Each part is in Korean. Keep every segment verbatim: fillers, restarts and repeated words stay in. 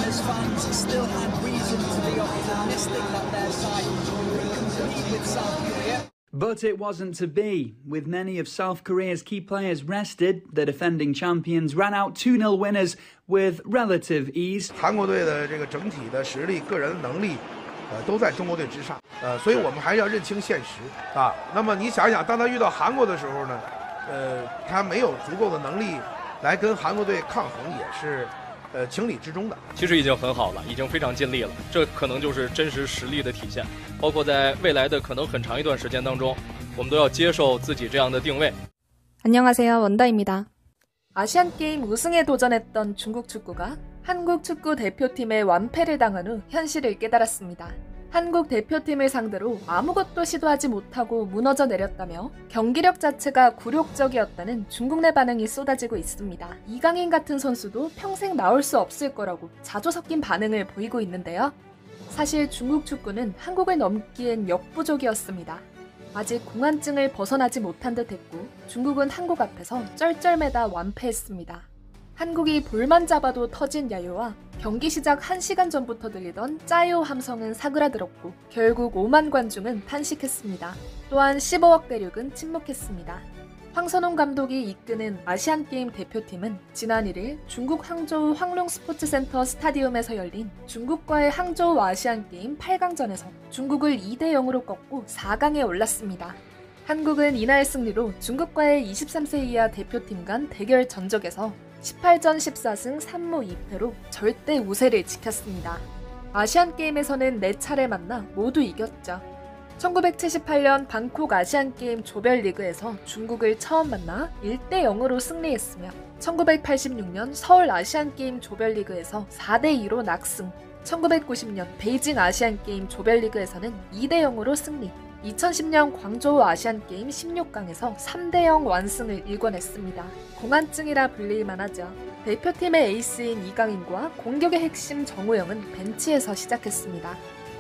China's fans still had reason to be optimistic that their side could compete with South Korea. But it wasn't to be. With many of South Korea's key players rested, the defending champions ran out two nil winners with relative ease. 韩国队的这个整体的实力、个人的能力，呃，都在中国队之上。呃，所以我们还是要认清现实啊。那么你想想，当他遇到韩国的时候呢，呃，他没有足够的能力来跟韩国队抗衡，也是。 呃，情理之中的， 其实已经很好了，已经非常尽力了。这可能就是真实实力的体现。包括在未来的可能很长一段时间当中，我们都要接受自己这样的定位。 안녕하세요, 원다입니다. 아시안게임 우승에 도전했던 중국 축구가 한국 축구 대표팀의 완패를 당한 후 현실을 깨달았습니다. 한국 대표팀을 상대로 아무것도 시도하지 못하고 무너져 내렸다며 경기력 자체가 굴욕적이었다는 중국 내 반응이 쏟아지고 있습니다. 이강인 같은 선수도 평생 나올 수 없을 거라고 자조 섞인 반응을 보이고 있는데요. 사실 중국 축구는 한국을 넘기엔 역부족이었습니다. 아직 공안증을 벗어나지 못한 듯 했고 중국은 한국 앞에서 쩔쩔매다 완패했습니다. 한국이 볼만 잡아도 터진 야유와 경기 시작 한 시간 전부터 들리던 짜요 함성은 사그라들었고 결국 오만 관중은 탄식했습니다. 또한 십오억 대륙은 침묵했습니다. 황선홍 감독이 이끄는 아시안게임 대표팀은 지난 일 일 중국 항저우 황룡 스포츠센터 스타디움에서 열린 중국과의 항저우 아시안게임 팔 강전에서 중국을 이 대 영으로 꺾고 사 강에 올랐습니다. 한국은 이날 승리로 중국과의 이십삼 세 이하 대표팀 간 대결 전적에서 십팔 전 십사 승 삼 무 이 패로 절대 우세를 지켰습니다. 아시안게임에서는 네 차례 만나 모두 이겼죠. 천구백칠십팔 년 방콕 아시안게임 조별리그에서 중국을 처음 만나 일 대 영으로 승리했으며 천구백팔십육 년 서울 아시안게임 조별리그에서 사 대 이로 낙승, 천구백구십 년 베이징 아시안게임 조별리그에서는 이 대 영으로 승리, 이천십 년 광저우 아시안게임 십육 강에서 삼 대 영 완승을 일궈냈습니다. 공안증이라 불릴만 하죠. 대표팀의 에이스인 이강인과 공격의 핵심 정우영은 벤치에서 시작했습니다.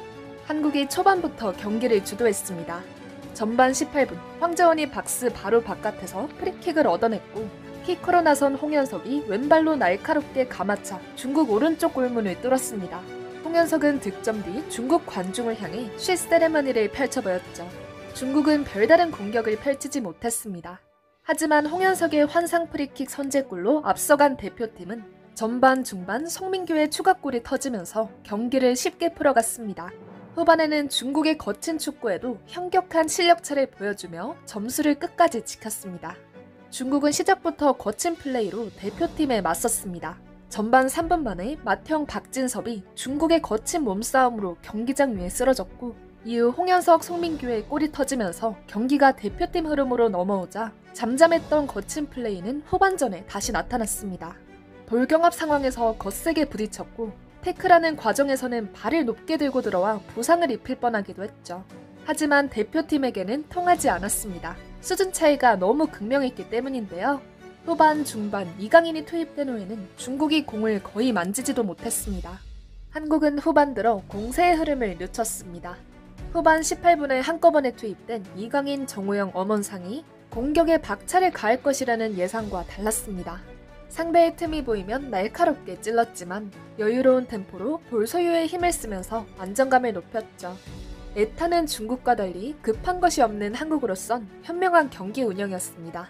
한국이 초반부터 경기를 주도했습니다. 전반 십팔 분, 황재원이 박스 바로 바깥에서 프리킥을 얻어냈고 키커로 나선 홍현석이 왼발로 날카롭게 감아차 중국 오른쪽 골문을 뚫었습니다. 홍현석은 득점 뒤 중국 관중을 향해 쉿 세레머니를 펼쳐보였죠. 중국은 별다른 공격을 펼치지 못했습니다. 하지만 홍현석의 환상 프리킥 선제골로 앞서간 대표팀은 전반 중반 송민규의 추가골이 터지면서 경기를 쉽게 풀어갔습니다. 후반에는 중국의 거친 축구에도 현격한 실력차를 보여주며 점수를 끝까지 지켰습니다. 중국은 시작부터 거친 플레이로 대표팀에 맞섰습니다. 전반 삼 분 만에 맏형 박진섭이 중국의 거친 몸싸움으로 경기장 위에 쓰러졌고 이후 홍현석, 송민규의 골이 터지면서 경기가 대표팀 흐름으로 넘어오자 잠잠했던 거친 플레이는 후반전에 다시 나타났습니다. 볼경합 상황에서 거세게 부딪혔고 태클하는 과정에서는 발을 높게 들고 들어와 부상을 입힐 뻔하기도 했죠. 하지만 대표팀에게는 통하지 않았습니다. 수준 차이가 너무 극명했기 때문인데요. 후반, 중반 이강인이 투입된 후에는 중국이 공을 거의 만지지도 못했습니다. 한국은 후반 들어 공세의 흐름을 늦췄습니다. 후반 십팔 분에 한꺼번에 투입된 이강인, 정우영, 엄원상이 공격에 박차를 가할 것이라는 예상과 달랐습니다. 상대의 틈이 보이면 날카롭게 찔렀지만 여유로운 템포로 볼 소유에 힘을 쓰면서 안정감을 높였죠. 애타는 중국과 달리 급한 것이 없는 한국으로선 현명한 경기 운영이었습니다.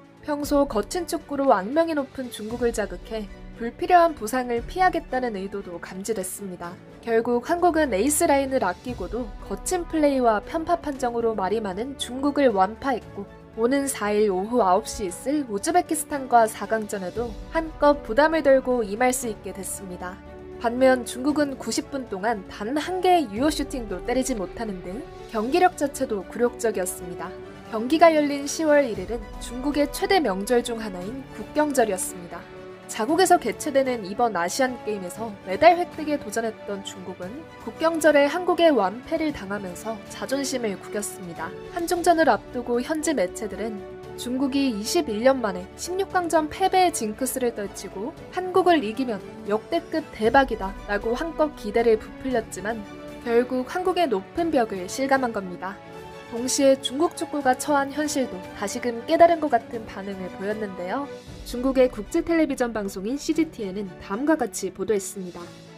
평소 거친 축구로 악명이 높은 중국을 자극해 불필요한 부상을 피하겠다는 의도도 감지됐습니다. 결국 한국은 에이스 라인을 아끼고도 거친 플레이와 편파 판정으로 말이 많은 중국을 완파했고 오는 사 일 오후 아홉 시에 있을 우즈베키스탄과 사 강전에도 한껏 부담을 덜고 임할 수 있게 됐습니다. 반면 중국은 구십 분 동안 단 한 개의 유효 슈팅도 때리지 못하는 등 경기력 자체도 굴욕적이었습니다. 경기가 열린 시월 일 일은 중국의 최대 명절 중 하나인 국경절이었습니다. 자국에서 개최되는 이번 아시안게임에서 메달 획득에 도전했던 중국은 국경절에 한국의 완패를 당하면서 자존심을 구겼습니다. 한중전을 앞두고 현지 매체들은 중국이 이십일 년 만에 십육 강전 패배의 징크스를 떨치고 한국을 이기면 역대급 대박이다 라고 한껏 기대를 부풀렸지만 결국 한국의 높은 벽을 실감한 겁니다. 동시에 중국 축구가 처한 현실도 다시금 깨달은 것 같은 반응을 보였는데요. 중국의 국제 텔레비전 방송인 씨지티엔은 다음과 같이 보도했습니다.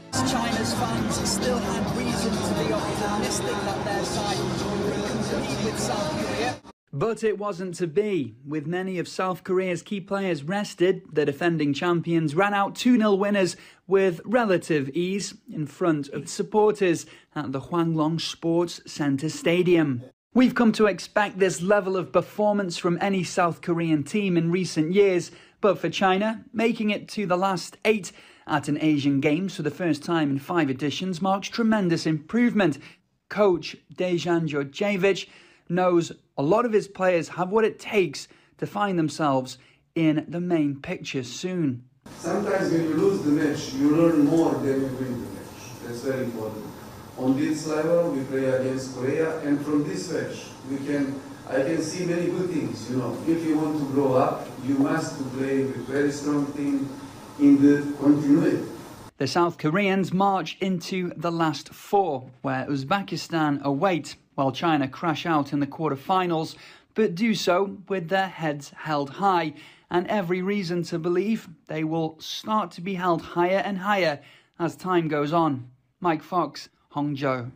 China's fans still had reason to be optimistic that their side could compete with South Korea. But it wasn't to be. With many of South Korea's key players rested, the defending champions ran out two nil winners with relative ease in front of supporters at the Hwanglong Sports Center Stadium. We've come to expect this level of performance from any South Korean team in recent years, but for China, making it to the last eight at an Asian Games for the first time in five editions marks tremendous improvement. Coach Dejan Djordjevic knows a lot of his players have what it takes to find themselves in the main picture soon. Sometimes when you lose the match, you learn more than you win the match. That's very important. On this level, we play against Korea, and from this match, we can, I can see many good things. You know, if you want to grow up, you must play with very strong team in the continuity. The South Koreans march into the last four, where Uzbekistan await, while China crash out in the quarterfinals, but do so with their heads held high, and every reason to believe they will start to be held higher and higher as time goes on. Mike Fox, Hangzhou.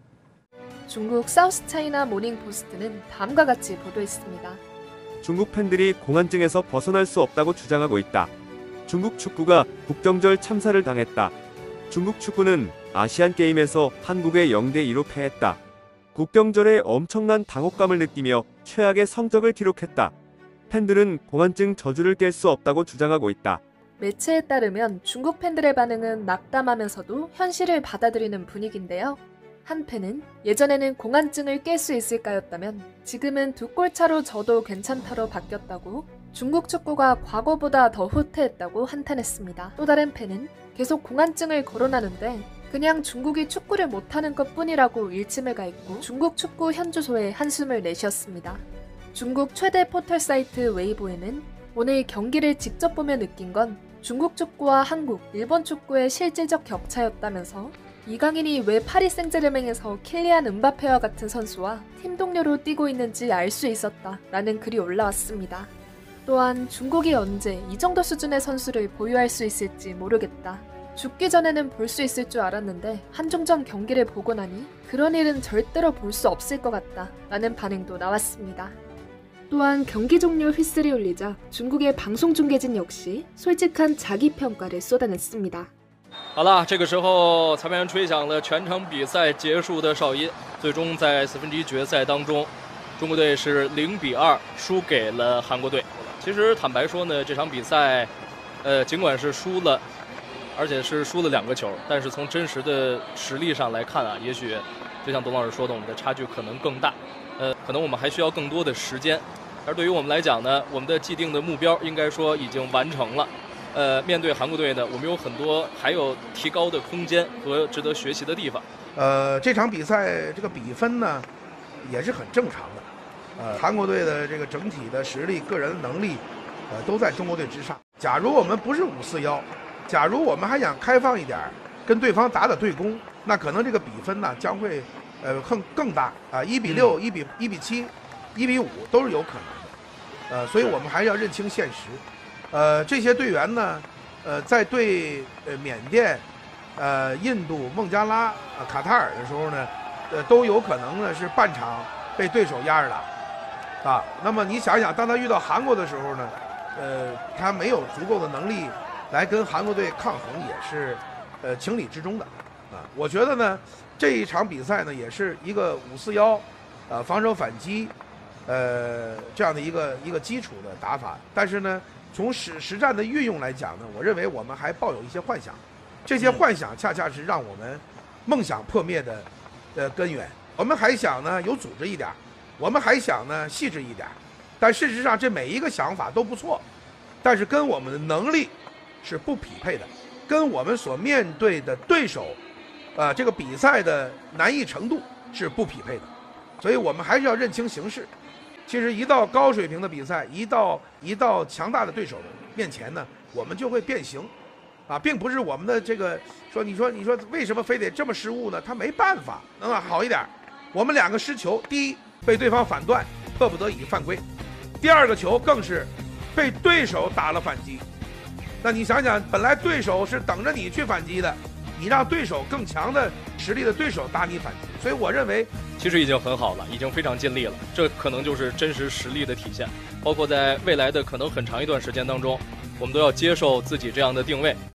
중국 사우스차이나 모닝포스트는 다음과 같이 보도했습니다. 중국 팬들이 공안증에서 벗어날 수 없다고 주장하고 있다. 중국 축구가 국경절 참사를 당했다. 중국 축구는 아시안게임에서 한국에 영 대 이로 패했다. 국경절에 엄청난 당혹감을 느끼며 최악의 성적을 기록했다. 팬들은 공안증 저주를 깰 수 없다고 주장하고 있다. 매체에 따르면 중국 팬들의 반응은 낙담하면서도 현실을 받아들이는 분위기인데요. 한 팬은 예전에는 공안증을 깰 수 있을까였다면 지금은 두 골 차로 져도 괜찮다로 바뀌었다고, 중국 축구가 과거보다 더 후퇴했다고 한탄했습니다. 또 다른 팬은 계속 공안증을 거론하는데 그냥 중국이 축구를 못하는 것뿐이라고 일침을 가했고, 중국 축구 현주소에 한숨을 내쉬었습니다. 중국 최대 포털 사이트 웨이보에는 오늘 경기를 직접 보며 느낀 건 중국 축구와 한국, 일본 축구의 실질적 격차였다면서 이강인이 왜 파리 생제르맹에서 킬리안 음바페와 같은 선수와 팀 동료로 뛰고 있는지 알 수 있었다 라는 글이 올라왔습니다. 또한 중국이 언제 이 정도 수준의 선수를 보유할 수 있을지 모르겠다. 죽기 전에는 볼 수 있을 줄 알았는데 한중전 경기를 보고 나니 그런 일은 절대로 볼 수 없을 것 같다 라는 반응도 나왔습니다. 또한 경기 종료 휘슬이 울리자 중국의 방송중계진 역시 솔직한 자기평가를 쏟아냈습니다. 好了，这个时候裁判员吹响了全场比赛结束的哨音。最终在四分之一决赛当中，中国队是零比二输给了韩国队。其实坦白说呢，这场比赛，呃，尽管是输了，而且是输了两个球，但是从真实的实力上来看啊，也许就像董老师说的，我们的差距可能更大。呃，可能我们还需要更多的时间。而对于我们来讲呢，我们的既定的目标应该说已经完成了。 呃，面对韩国队呢，我们有很多还有提高的空间和值得学习的地方。 呃，这场比赛这个比分呢，也是很正常的。呃，韩国队的这个整体的实力、个人能力，呃，都在中国队之上。假如我们不是五四幺，假如我们还想开放一点，跟对方打打对攻，那可能这个比分呢将会呃更更大啊，一比六、一比一比七、一比五都是有可能的。呃，所以我们还是要认清现实。 呃，这些队员呢，呃，在对呃缅甸、呃印度、孟加拉、呃卡塔尔的时候呢，呃都有可能呢是半场被对手压着打，啊，那么你想想，当他遇到韩国的时候呢，呃，他没有足够的能力来跟韩国队抗衡，也是呃情理之中的，啊，我觉得呢，这一场比赛呢也是一个五四幺，呃防守反击，呃这样的一个一个基础的打法，但是呢。 从实实战的运用来讲呢，我认为我们还抱有一些幻想，这些幻想恰恰是让我们梦想破灭的呃根源。我们还想呢有组织一点，我们还想呢细致一点，但事实上这每一个想法都不错，但是跟我们的能力是不匹配的，跟我们所面对的对手，呃这个比赛的难易程度是不匹配的，所以我们还是要认清形势。 其实一到高水平的比赛，一到一到强大的对手面前呢，我们就会变形，啊，并不是我们的这个说，你说你说为什么非得这么失误呢？他没办法，能好一点。我们两个失球，第一被对方反断，迫不得已犯规；第二个球更是被对手打了反击。那你想想，本来对手是等着你去反击的， 你让对手更强的实力的对手打你反击。所以我认为， 其实已经很好了，已经非常尽力了。这可能就是真实实力的体现。包括在未来的可能很长一段时间当中，我们都要接受自己这样的定位。